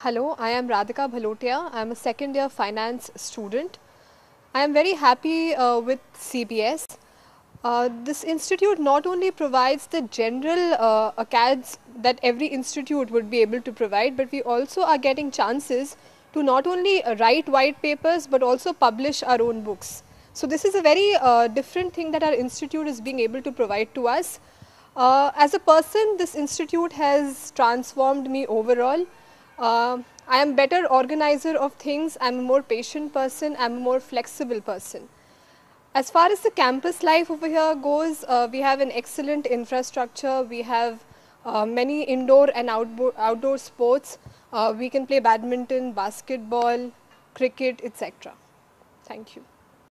Hello, I am Radhika Bhalotia. I am a second year finance student. I am very happy with CBS. This institute not only provides the general acads that every institute would be able to provide, but we also are getting chances to not only write white papers but also publish our own books. So this is a very different thing that our institute is being able to provide to us. As a person, this institute has transformed me overall. I am better organizer of things, I am a more patient person, I am a more flexible person. As far as the campus life over here goes, we have an excellent infrastructure, we have many indoor and outdoor sports. We can play badminton, basketball, cricket, etc. Thank you.